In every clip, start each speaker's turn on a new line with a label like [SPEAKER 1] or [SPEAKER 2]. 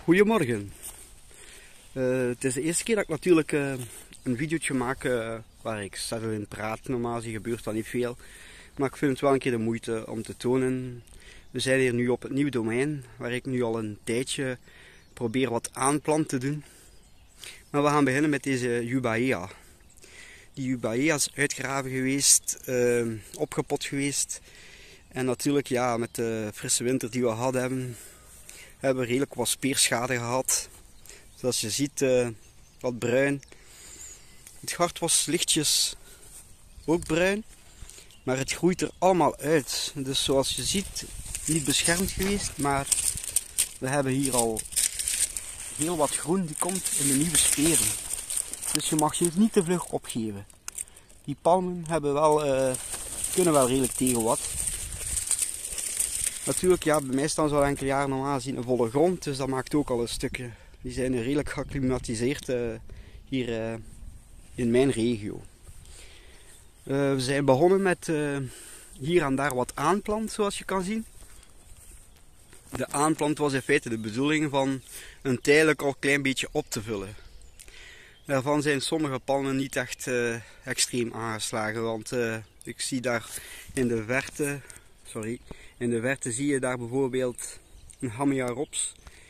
[SPEAKER 1] Goedemorgen. Het is de eerste keer dat ik natuurlijk een videootje maak waar ik zelf in praat. Normaal gebeurt dat niet veel. Maar ik vind het wel een keer de moeite om te tonen. We zijn hier nu op het nieuwe domein waar ik nu al een tijdje probeer wat aanplant te doen. Maar we gaan beginnen met deze Eubaea. Die Eubaea is uitgegraven geweest, opgepot geweest. En natuurlijk ja, met de frisse winter die we gehad hebben we redelijk wat speerschade gehad. Zoals je ziet, wat bruin. Het hart was lichtjes ook bruin, maar het groeit er allemaal uit. Dus zoals je ziet, niet beschermd geweest, maar we hebben hier al heel wat groen die komt in de nieuwe speren. Dus je mag je niet te vlug opgeven. Die palmen hebben kunnen wel redelijk tegen wat. Natuurlijk, ja, bij mij staan ze al enkele jaren normaal gezien een volle grond, dus dat maakt ook al een stukje. Die zijn redelijk geacclimatiseerd hier in mijn regio. We zijn begonnen met hier en daar wat aanplant, zoals je kan zien. De aanplant was in feite de bedoeling van een tijdelijk al een klein beetje op te vullen. Daarvan zijn sommige palmen niet echt extreem aangeslagen, want ik zie daar in de verte zie je daar bijvoorbeeld een Hamiarops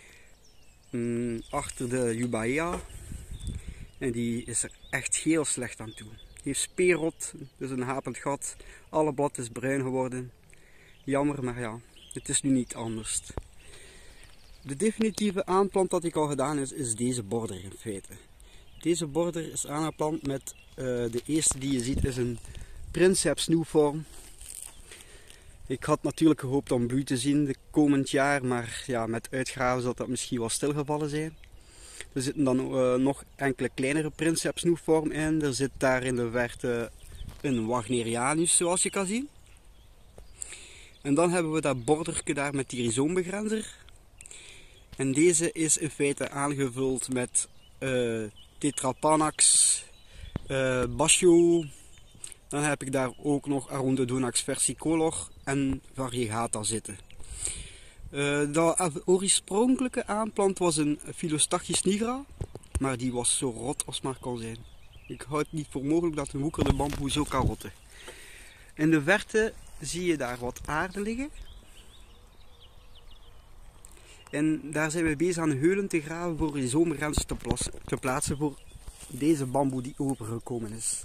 [SPEAKER 1] achter de Eubaea. En die is er echt heel slecht aan toe. Die heeft speerrot, dus een hapend gat. Alle blad is bruin geworden. Jammer, maar ja, het is nu niet anders. De definitieve aanplant dat ik al gedaan is deze border in feite. Deze border is aangeplant met de eerste die je ziet is een Princeps nieuwvorm. Ik had natuurlijk gehoopt om bloei te zien de komend jaar, maar ja, met uitgraven zal dat misschien wel stilgevallen zijn. Er zitten dan nog enkele kleinere Princeps nieuwvorm in. Er zit daar in de verte een Wagnerianus, zoals je kan zien. En dan hebben we dat borderke daar met die rhizoombegrenzer. En deze is in feite aangevuld met Tetrapanax, Bascio. Dan heb ik daar ook nog Arondodonax versicolor en Variegata zitten. De oorspronkelijke aanplant was een Philostachys nigra, maar die was zo rot als maar kan zijn. Ik houd het niet voor mogelijk dat een woekerde bamboe zo kan rotten. In de verte zie je daar wat aarde liggen. En daar zijn we bezig aan heulen te graven voor die zomergrens te plaatsen voor deze bamboe die overgekomen is.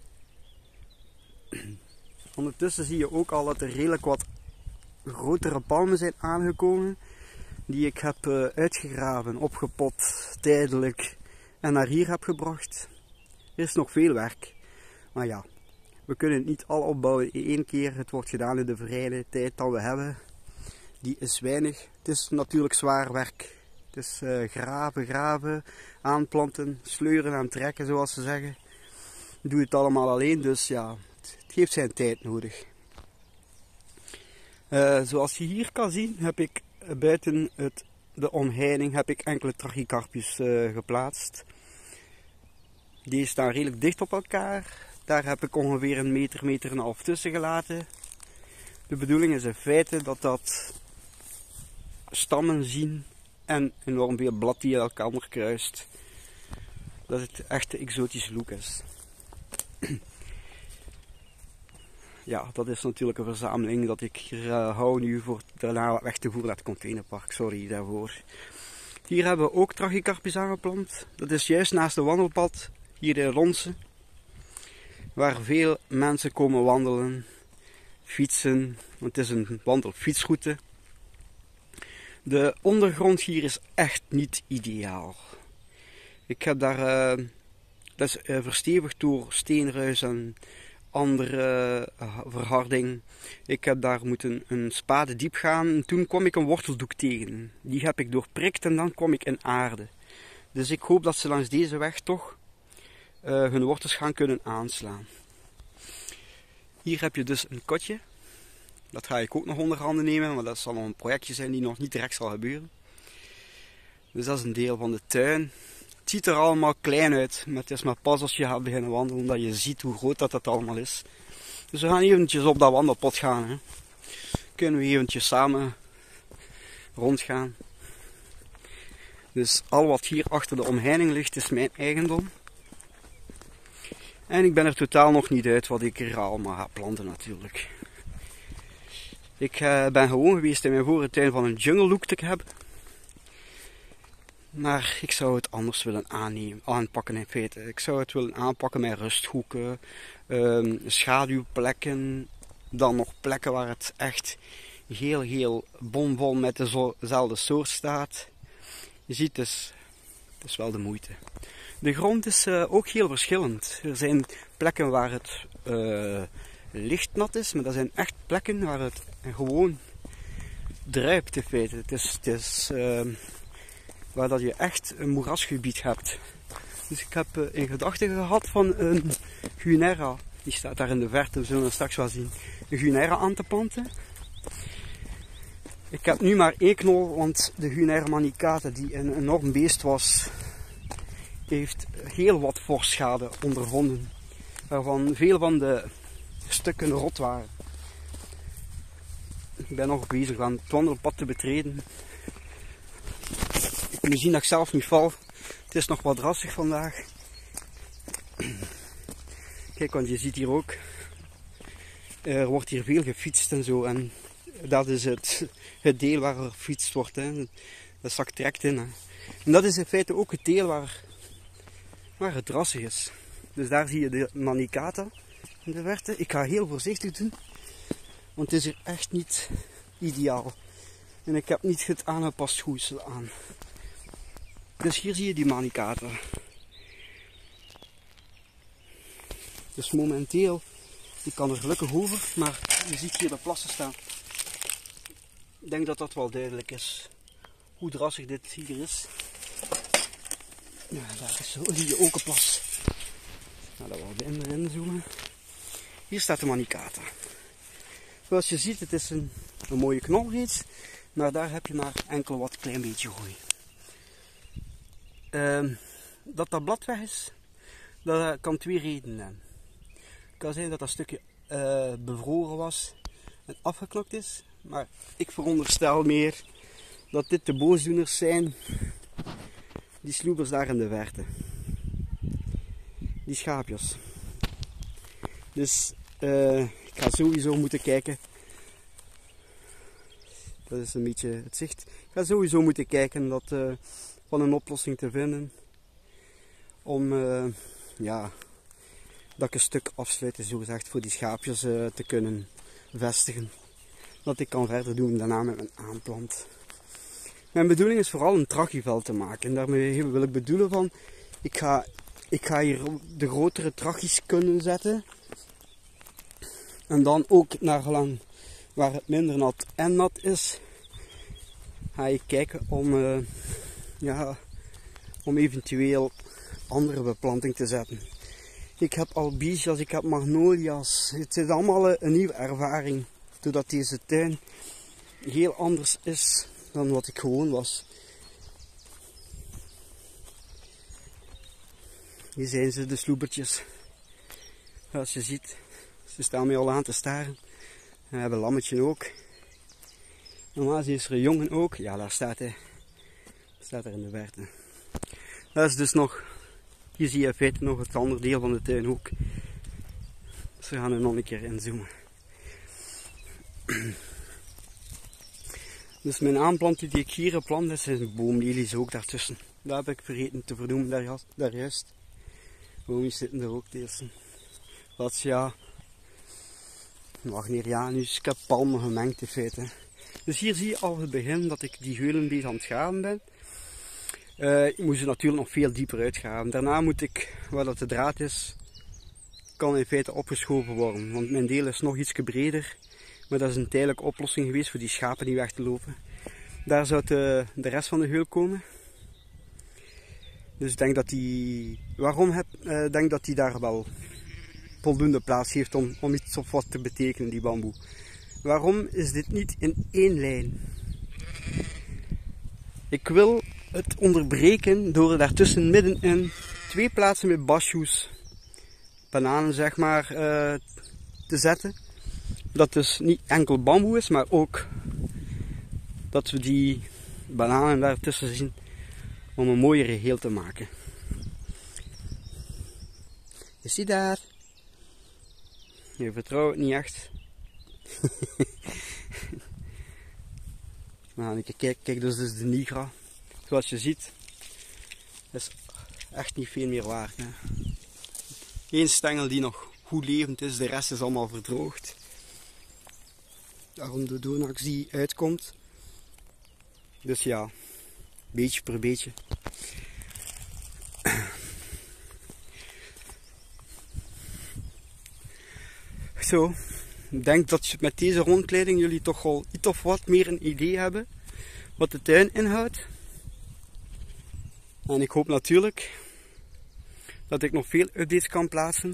[SPEAKER 1] Ondertussen zie je ook al dat er redelijk wat grotere palmen zijn aangekomen die ik heb uitgegraven, opgepot, tijdelijk en naar hier heb gebracht. Er is nog veel werk, maar ja, we kunnen het niet al opbouwen in één keer. Het wordt gedaan in de vrije tijd dat we hebben. Die is weinig. Het is natuurlijk zwaar werk. Het is graven, aanplanten, sleuren en trekken zoals ze zeggen. Ik doe het allemaal alleen, dus ja, het heeft zijn tijd nodig. Zoals je hier kan zien heb ik buiten de omheining heb ik enkele Trachycarpus geplaatst. Die staan redelijk dicht op elkaar. Daar heb ik ongeveer een meter en een half tussen gelaten. De bedoeling is in feite dat stammen zien en enorm veel blad die elkaar kruist. Dat het echt de exotische look is. Ja, dat is natuurlijk een verzameling dat ik hier hou nu voor daarna weg te voeren naar het containerpark. Sorry daarvoor. Hier hebben we ook Trachycarpus aangeplant. Dat is juist naast de wandelpad, hier in Ronse. Waar veel mensen komen wandelen, fietsen. Want het is een wandelfietsroute. De ondergrond hier is echt niet ideaal. Ik heb daar, dat is verstevigd door steenruis en andere verharding. Ik heb daar moeten een spade diep gaan. En toen kwam ik een worteldoek tegen. Die heb ik doorprikt en dan kwam ik in aarde. Dus ik hoop dat ze langs deze weg toch hun wortels gaan kunnen aanslaan. Hier heb je dus een kotje. Dat ga ik ook nog onder handen nemen, maar dat zal nog een projectje zijn die nog niet direct zal gebeuren. Dus dat is een deel van de tuin. Het ziet er allemaal klein uit, maar het is maar pas als je gaat beginnen wandelen dat je ziet hoe groot dat allemaal is. Dus we gaan eventjes op dat wandelpad gaan. Hè. Kunnen we eventjes samen rondgaan. Dus al wat hier achter de omheining ligt is mijn eigendom. En ik ben er totaal nog niet uit wat ik er allemaal ga planten natuurlijk. Ik ben gewoon geweest in mijn vorige tuin van een jungle look te hebben. Maar ik zou het anders willen aanpakken in feite. Ik zou het willen aanpakken met rusthoeken, schaduwplekken. Dan nog plekken waar het echt heel bomvol met dezelfde soort staat. Je ziet dus, het is wel de moeite. De grond is ook heel verschillend. Er zijn plekken waar het licht nat is, maar dat zijn echt plekken waar het gewoon druipt in feite. Het is waar dat je echt een moerasgebied hebt. Dus ik heb in gedachten gehad van een Guinera. Die staat daar in de verte, we zullen het straks wel zien. Een Guinera aan te planten. Ik heb nu maar 1 knol, want de Guinera manicata, die een enorm beest was, heeft heel wat vorstschade ondervonden. Waarvan veel van de stukken rot waren. Ik ben nog bezig aan het wandelpad te betreden. Je kunt zien dat ik zelf niet val. Het is nog wat drassig vandaag. Kijk, want je ziet hier ook, er wordt hier veel gefietst en zo. En dat is het deel waar er gefietst wordt. Hè. Dat zakt direct in. Hè. En dat is in feite ook het deel waar het drassig is. Dus daar zie je de manicata in de verte. Ik ga heel voorzichtig doen, want het is hier echt niet ideaal. En ik heb niet het aangepast schoeisel aan. Dus hier zie je die manicata. Dus momenteel, ik kan er gelukkig over, maar je ziet hier de plassen staan. Ik denk dat dat wel duidelijk is, hoe drassig dit hier is. Ja, daar is zo, zie je ook een plas. Nou, dat wel erin zoomen. Hier staat de manicata. Zoals je ziet, het is een mooie knol reeds, maar daar heb je maar enkel wat klein beetje groei. Dat blad weg is, dat kan 2 redenen hebben. Het kan zijn dat dat stukje bevroren was en afgeknokt is, maar ik veronderstel meer dat dit de boosdoeners zijn, die sloebers daar in de verte. Die schaapjes. Dus ik ga sowieso moeten kijken. Dat is een beetje het zicht. Ik ga sowieso moeten kijken van een oplossing te vinden. Om ja, dat ik een stuk afsluiten, zo gezegd, voor die schaapjes te kunnen vestigen. Dat ik kan verder doen daarna met mijn aanplant. Mijn bedoeling is vooral een trachiveld te maken. En daarmee wil ik bedoelen van, ik ga hier de grotere trachies kunnen zetten. En dan ook naar gelang waar het minder nat en nat is, ga ik kijken om eventueel andere beplanting te zetten. Ik heb albicias, ik heb magnolia's. Het is allemaal een nieuwe ervaring. Doordat deze tuin heel anders is dan wat ik gewoon was. Hier zijn ze, de sloebertjes. Zoals je ziet, ze staan mij al aan te staren. We hebben een lammetje ook. Normaal is er een jongen ook. Ja, daar staat hij. Staat er in de verte. Dat is dus nog, hier zie je in feite nog het andere deel van de tuin ook. Dus we gaan er nog een keer inzoomen. Dus mijn aanplanting die ik hier heb geplant, zijn boomlelies ook daartussen. Dat heb ik vergeten te vernoemen daar juist. Boomjes zitten er ook tussen. Razzia, Wagnerianus, ik heb palmen gemengd in feite. Dus hier zie je al het begin dat ik die geulen bezig aan het graven ben. Ik moet ze natuurlijk nog veel dieper uitgraven. Daarna moet ik, waar dat de draad is, kan in feite opgeschoven worden. Want mijn deel is nog iets breder. Maar dat is een tijdelijke oplossing geweest voor die schapen niet weg te lopen. Daar zou de rest van de geul komen. Dus ik denk dat die, denk dat die daar wel voldoende plaats heeft om iets of wat te betekenen, die bamboe. Waarom is dit niet in 1 lijn? Ik wil het onderbreken door daartussen middenin 2 plaatsen met basjoes, bananen zeg maar, te zetten. Dat dus niet enkel bamboe is, maar ook dat we die bananen daartussen zien om een mooiere geheel te maken. Is die daar? Je vertrouwt het niet echt. Nou, kijk, dus is de Nigra. Zoals je ziet, is echt niet veel meer waard. Hè. Eén stengel die nog goed levend is, de rest is allemaal verdroogd. Daarom de donax die uitkomt. Dus ja, beetje per beetje. Zo, ik denk dat met deze rondleiding jullie toch al iets of wat meer een idee hebben wat de tuin inhoudt. En ik hoop natuurlijk dat ik nog veel updates kan plaatsen.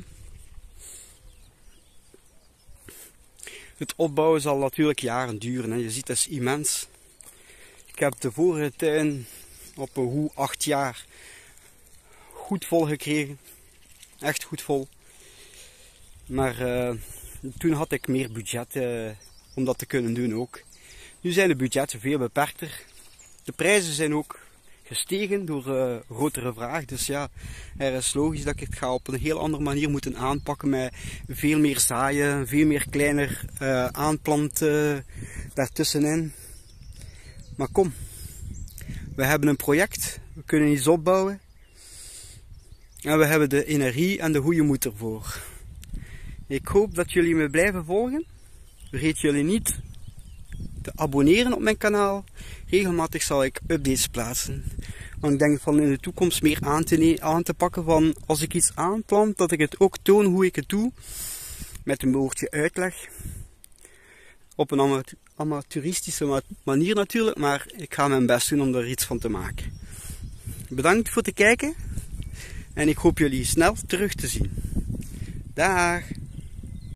[SPEAKER 1] Het opbouwen zal natuurlijk jaren duren. Hè. Je ziet, het is immens. Ik heb de vorige tuin op een goed 8 jaar goed vol gekregen. Echt goed vol. Maar toen had ik meer budget om dat te kunnen doen ook. Nu zijn de budgetten veel beperkter. De prijzen zijn ook gestegen door grotere vraag. Dus ja, er is logisch dat ik het ga op een heel andere manier moeten aanpakken met veel meer zaaien, veel meer kleiner aanplanten daartussenin. Maar kom, we hebben een project, we kunnen iets opbouwen en we hebben de energie en de goede moed ervoor. Ik hoop dat jullie me blijven volgen. Vergeet jullie niet te abonneren op mijn kanaal. Regelmatig zal ik updates plaatsen. Want ik denk van in de toekomst meer aan te pakken van als ik iets aanplant, dat ik het ook toon hoe ik het doe. Met een woordje uitleg. Op een amateuristische manier natuurlijk, maar ik ga mijn best doen om er iets van te maken. Bedankt voor het kijken en ik hoop jullie snel terug te zien. Dag!